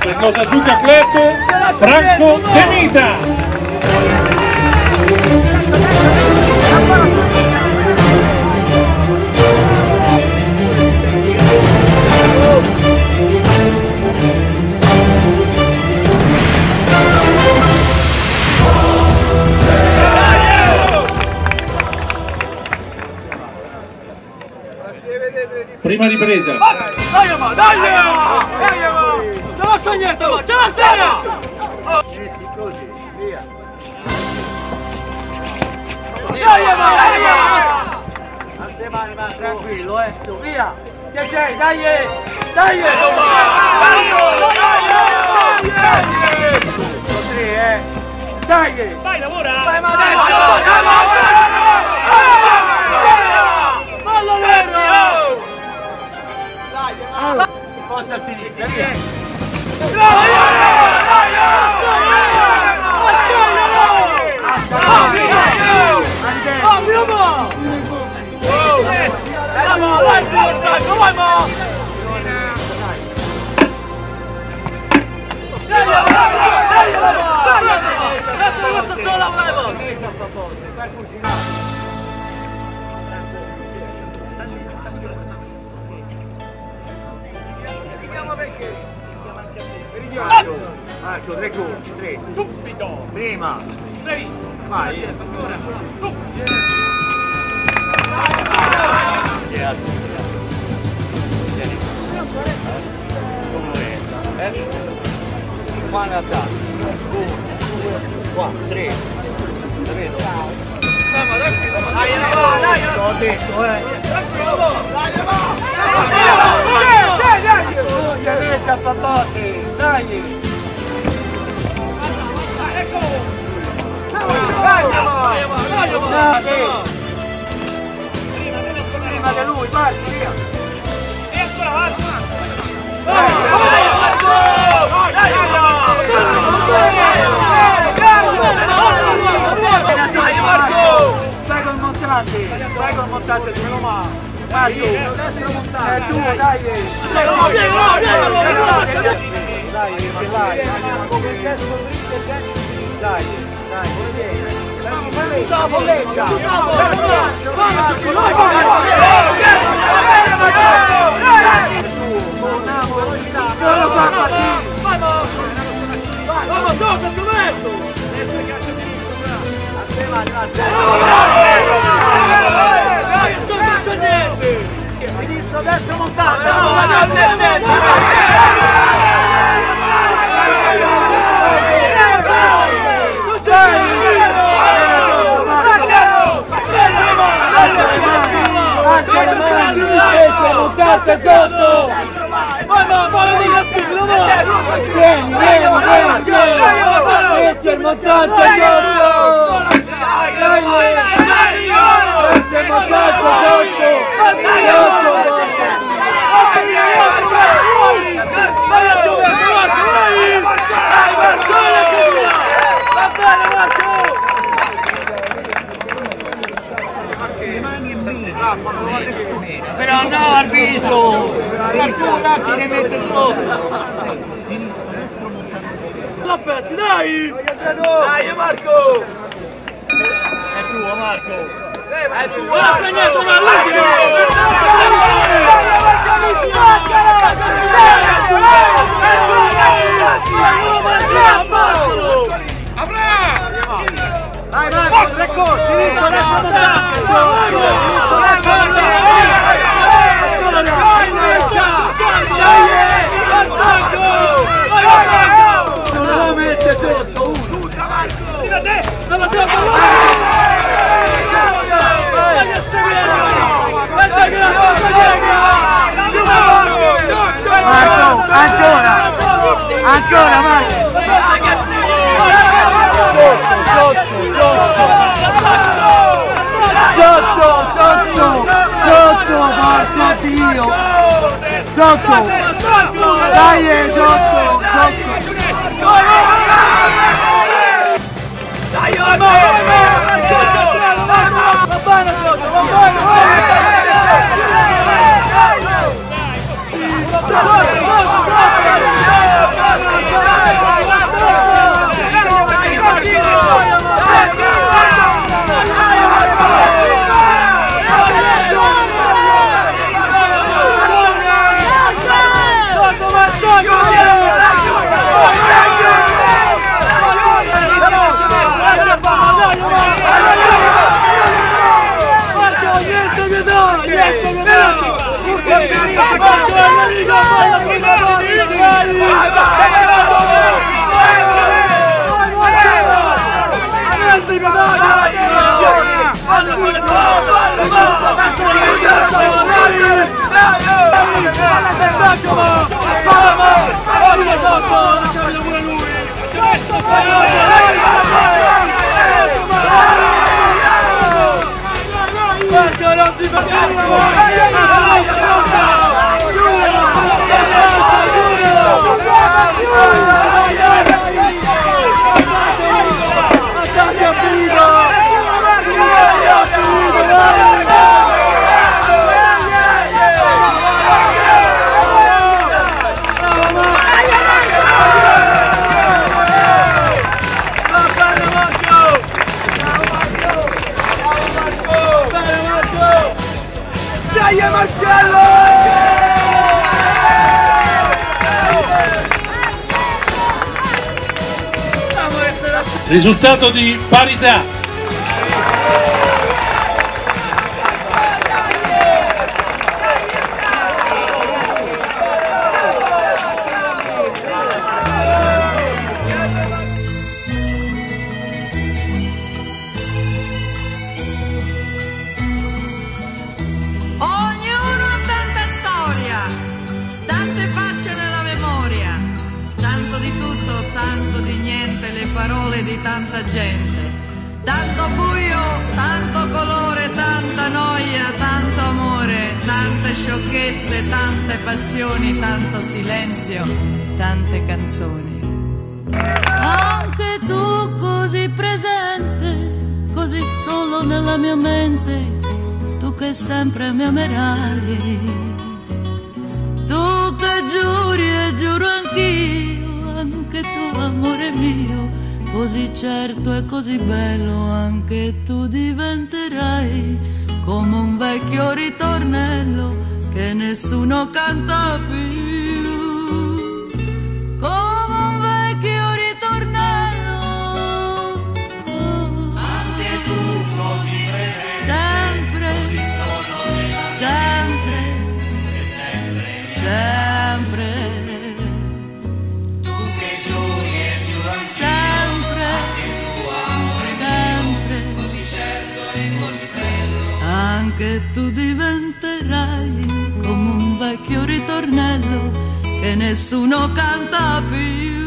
Cosa Zucca Club, Franco Temita. Prima ripresa. Dai, ma, dai! Non lascia niente, ma ce la c'era! Così, via. Dai, ma! Alza le mani, ma tranquillo, via! Che sei? Dai! Dai! Dai! Dai, lavora! Vai, ma dai! Fallo vero! Forza a sinistra, via! Marco, 3 colpi, 3. Subito! Prima. Previ! Vai. Ancora! Qua in realtà. 1, 2, 4, 3. Vedo. Ma tranquillo! Dai! L'ho detto, Tranquillo! Ovviamente a Papotti, dai! Prima di lui, parti via! E ancora avanti! Vai col montante, se lo va! Marco! È tuo, dai! Sinistro, destro, montante! Montate sotto! Vieni! Metti il montante sotto! Metti il montante Però no al viso! Qualcuno ti ne mette sotto! La persi, dai! Dai Marco! È tuo, Marco! È tuo! Guarda niente, ma Vai Marco, 3 corsi, sinistro, destro, montante! Non lo mette sotto, uno! Marco, ancora Marco! Sotto, porco Dio! Sotto! Dai, sotto! Dai, Risultato di parità. Parole di tanta gente, tanto buio, tanto colore, tanta noia, tanto amore, tante sciocchezze, tante passioni, tanto silenzio, tante canzoni. Anche tu così presente, così solo nella mia mente, tu che sempre mi amerai, tu che giuri e giuro anch'io, anche tu amore mio, così certo e così bello anche tu diventerai, come un vecchio ritornello che nessuno canta più, come un vecchio ritornello. Anche tu così presente, sempre, così solo nella sempre, sempre, sempre, tu che giuri e giuri sempre. Anche tu diventerai come un vecchio ritornello che nessuno canta più.